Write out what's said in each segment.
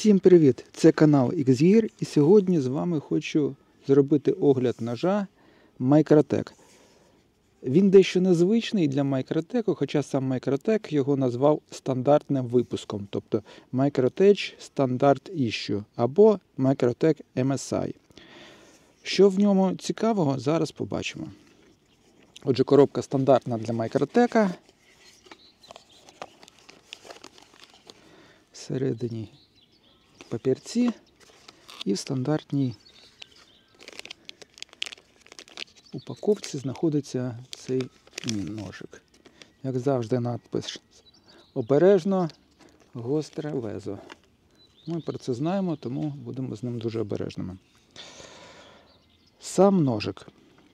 Всім привіт! Це канал XGear і сьогодні з вами хочу зробити огляд ножа Microtech. Він дещо незвичний для Microtech, хоча сам Microtech його назвав стандартним випуском, тобто Microtech Standard Issue або Microtech MSI. Що в ньому цікавого, зараз побачимо. Отже, коробка стандартна для Microtech. Всередині папірці і в стандартній упаковці знаходиться цей ножик. Як завжди, надпис «Обережно, гостре лезо». Ми про це знаємо, тому будемо з ним дуже обережними. Сам ножик.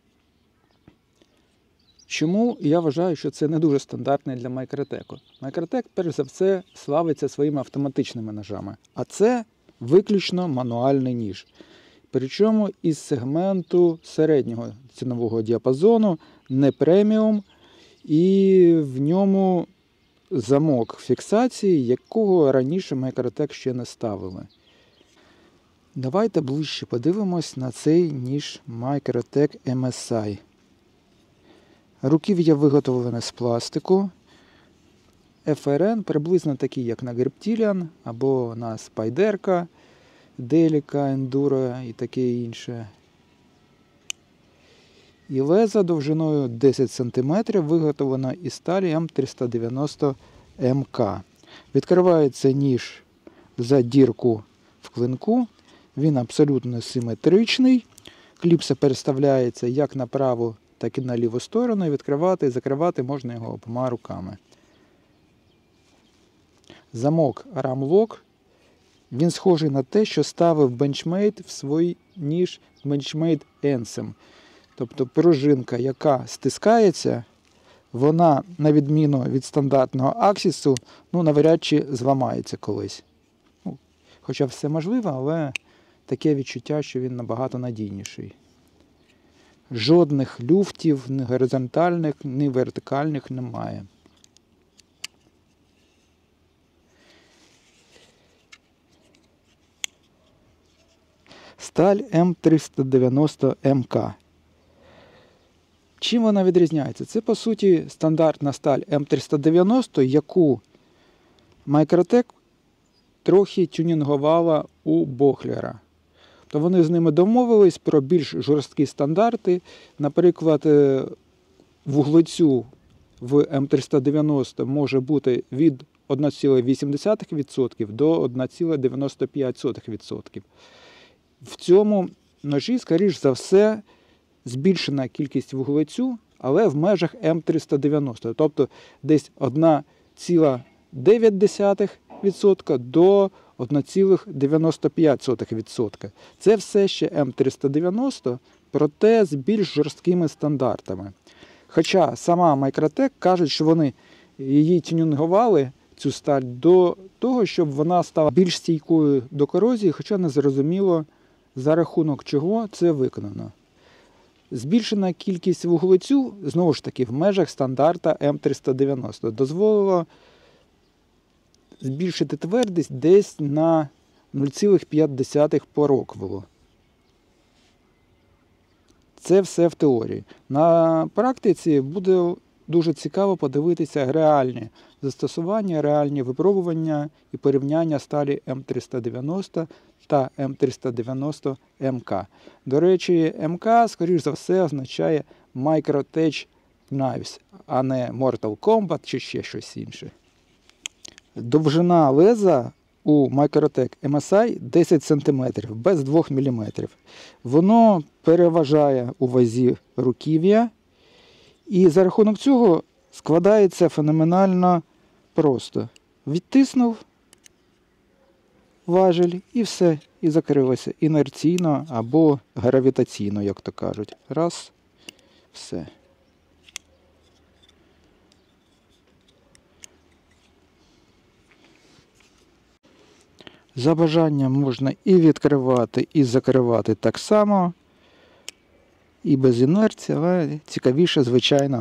Чому я вважаю, що це не дуже стандартний для Microtech? Microtech, перш за все, славиться своїми автоматичними ножами. А це виключно мануальний ніж. Причому із сегменту середнього цінового діапазону, не преміум, і в ньому замок фіксації, якого раніше Microtech ще не ставили. Давайте ближче подивимось на цей ніж Microtech MSI. Руків'я виготовлене з пластику. ФРН приблизно такий, як на Griptilian або на Spyderco, Delica, Enduro і таке інше. І леза довжиною 10 см виготовлена із сталі М390 МК. Відкривається ніж за дірку в клинку. Він абсолютно симетричний. Кліпса переставляється як на праву, так і на ліву сторону. І відкривати і закривати можна його обома руками. Замок Ram-Lock. Він схожий на те, що ставив Benchmade в свій ніж Benchmade Anthem. Тобто пружинка, яка стискається, вона, на відміну від стандартного Axis, навряд чи зламається колись. Хоча все можливо, але таке відчуття, що він набагато надійніший. Жодних люфтів, ні горизонтальних, ні вертикальних немає. Сталь М390 МК. Чим вона відрізняється? Це, по суті, стандартна сталь М390, яку Microtech трохи тюнінгувала у Бохлера. То вони з ними домовились про більш жорсткі стандарти. Наприклад, вуглецю в М390 може бути від 1,8% до 1,95%. В цьому ножі, скоріш за все, збільшена кількість вуглецю, але в межах М390. Тобто десь 1,9% до 1,95%. Це все ще М390, проте з більш жорсткими стандартами. Хоча сама Microtech каже, що вони її тюнінгували, цю сталь, до того, щоб вона стала більш стійкою до корозії, хоча не зрозуміло, за рахунок чого це виконано. Збільшена кількість вуглецю, знову ж таки, в межах стандарта М390 дозволило збільшити твердість десь на 0,5 по Роквеллу. Це все в теорії. На практиці буде дуже цікаво подивитися реальні застосування, реальні випробування і порівняння сталі М390 та М390 МК. До речі, МК, скоріш за все, означає Microtech Knives, а не Mortal Kombat чи ще щось інше. Довжина леза у Microtech MSI 10 см, без 2 мм. Воно переважає у вазі руків'я, і за рахунок цього складається феноменально просто. Відтиснув важіль і все, і закрилося інерційно або гравітаційно, як то кажуть. Раз, все. За бажанням можна і відкривати, і закривати так само, і без інерції, але цікавіше, звичайно,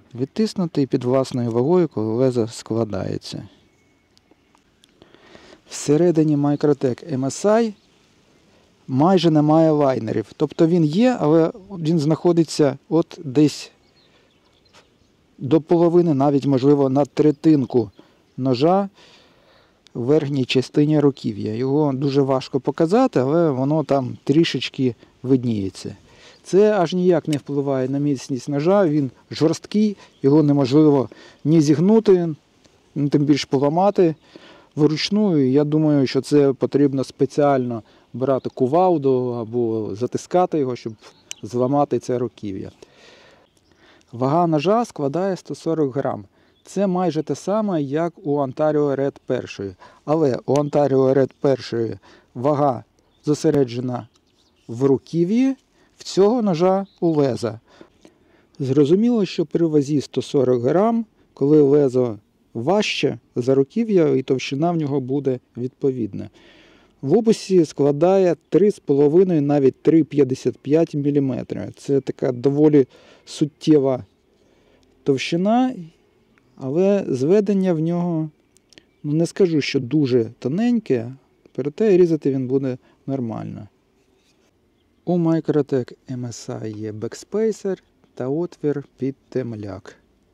відтиснути під власною вагою, коли лезо складається. Всередині Microtech MSI майже немає лайнерів. Тобто він є, але він знаходиться от десь до половини, навіть, можливо, на третинку ножа в верхній частині руків'я. Його дуже важко показати, але воно там трішечки видніється. Це аж ніяк не впливає на міцність ножа, він жорсткий, його неможливо ні зігнути, ні тим більше поламати вручну. Я думаю, що це потрібно спеціально брати кувалду або затискати його, щоб зламати це руків'я. Вага ножа складає 140 грам. Це майже те саме, як у Ontario Red 1. Але у Ontario Red 1 вага зосереджена в руків'ї, в цього ножа у леза. Зрозуміло, що при вазі 140 грам, коли лезо важче за руків'я, і товщина в нього буде відповідна. В описі складає 3,5, навіть 3,55 мм. Це така доволі суттєва товщина, але зведення в нього, не скажу, що дуже тоненьке, проте різати він буде нормально. У Microtech MSI є бекспейсер та отвір під темляк.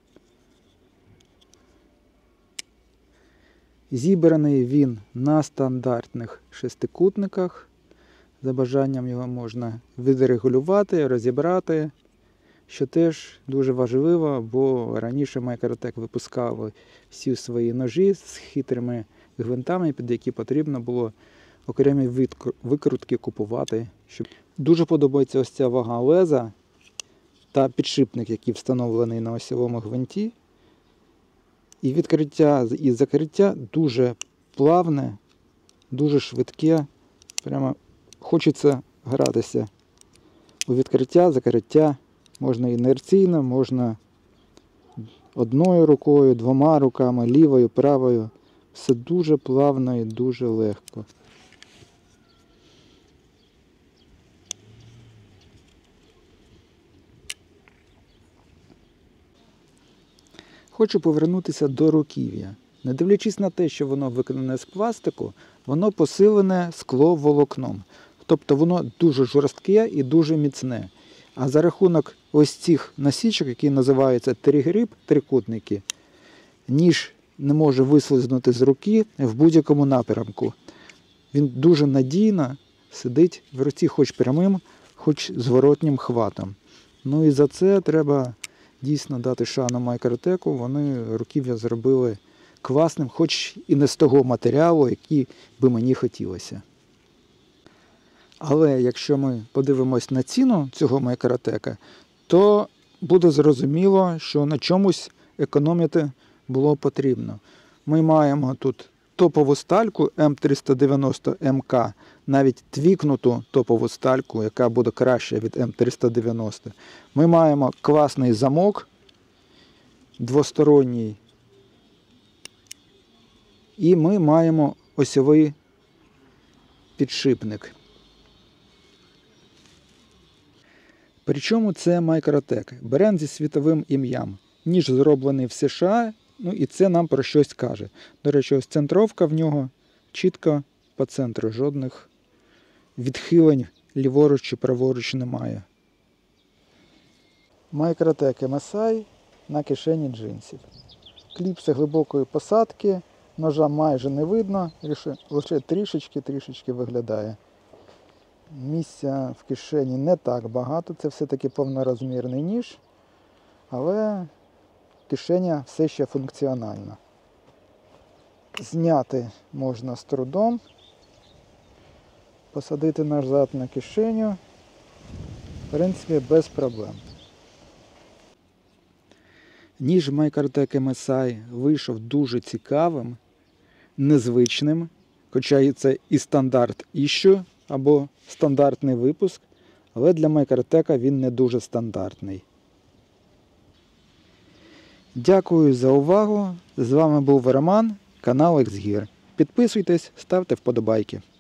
Зібраний він на стандартних шестикутниках. За бажанням його можна відрегулювати, розібрати, що теж дуже важливо, бо раніше Microtech випускали всі свої ножі з хитрими гвинтами, під які потрібно було окремі викрутки купувати. Дуже подобається ось ця вага леза та підшипник, який встановлений на осьовому гвинті. І відкриття і закриття дуже плавне, дуже швидке. Прямо хочеться гратися у відкриття, закриття. Можна інерційно, можна одною рукою, двома руками, лівою, правою. Все дуже плавно і дуже легко. Хочу повернутися до руків'я. Не дивлячись на те, що воно виконане з пластику, воно посилене скловолокном. Тобто воно дуже жорстке і дуже міцне. А за рахунок ось цих насічок, які називаються тригріп, трикутники, ніж не може вислизнути з руки в будь-якому напрямку. Він дуже надійно сидить в руці хоч прямим, хоч зворотнім хватом. Ну і за це треба дійсно дати шану Microtech. Вони руків'я зробили класним, хоч і не з того матеріалу, який би мені хотілося. Але якщо ми подивимось на ціну цього Microtech, то буде зрозуміло, що на чомусь економити було потрібно. Ми маємо тут топову стальку М390МК, навіть твікнуту топову стальку, яка буде краща від М390. Ми маємо класний замок, двосторонній. І ми маємо осьовий підшипник. Причому це Microtech, бренд зі світовим ім'ям. Ніж зроблений в США, ну і це нам про щось каже. До речі, ось центровка в нього чітко по центру, жодних відхилень ліворуч чи праворуч немає. Microtech MSI на кишені джинсів. Кліпси глибокої посадки, ножа майже не видно, лише трішечки виглядає. Місця в кишені не так багато, це все-таки повнорозмірний ніж, але кишеня все ще функціональна. Зняти можна з трудом, посадити назад на кишеню, в принципі, без проблем. Ніж Microtech MSI вийшов дуже цікавим, незвичним, хоча це і стандарт issue, або стандартний випуск, але для Microtech він не дуже стандартний. Дякую за увагу. З вами був Роман, канал Xgear. Підписуйтесь, ставте вподобайки.